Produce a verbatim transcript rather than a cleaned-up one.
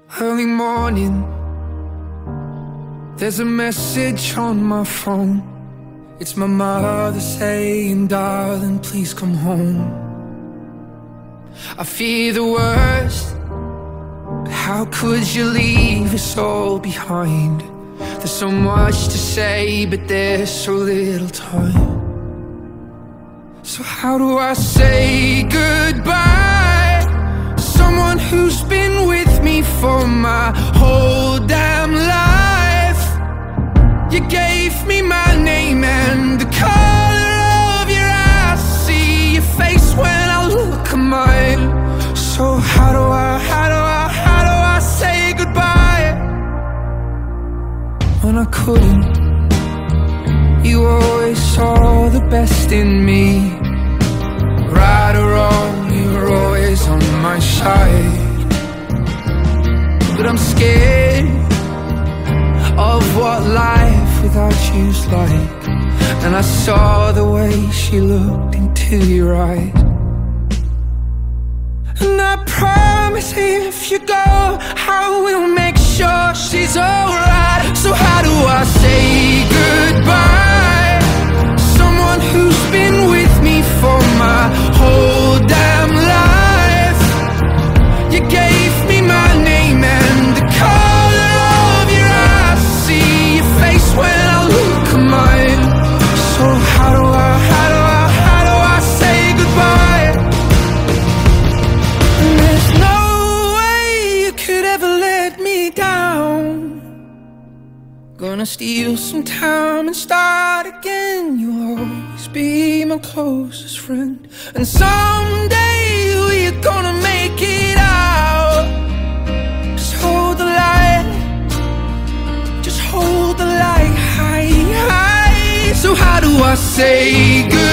Early morning, there's a message on my phone. It's my mother saying, darling, please come home. I fear the worst, but how could you leave us all behind? There's so much to say, but there's so little time. So how do I say goodbye to someone who's been with me for my whole damn life? You gave me my name and the color of your eyes. See your face when I look at mine. So how do I, how do I, how do I say goodbye when I couldn't? You always saw the best in me. Right or wrong, you were always on my side. But I'm scared of what life without you's like. And I saw the way she looked into your eyes. And I promise if you go, I will make sure she's alright. So how do I say goodbye to someone who's been with me for my whole damn life? You gave me my name and the color of your eyes. See your face when I look at mine. So how do I, how do I, how do I say goodbye? And there's no way you could ever let me down. Gonna steal some time and start again. You'll always be my closest friend. And someday we're gonna make it out. Just hold the light, just hold the light high, high. So how do I say goodbye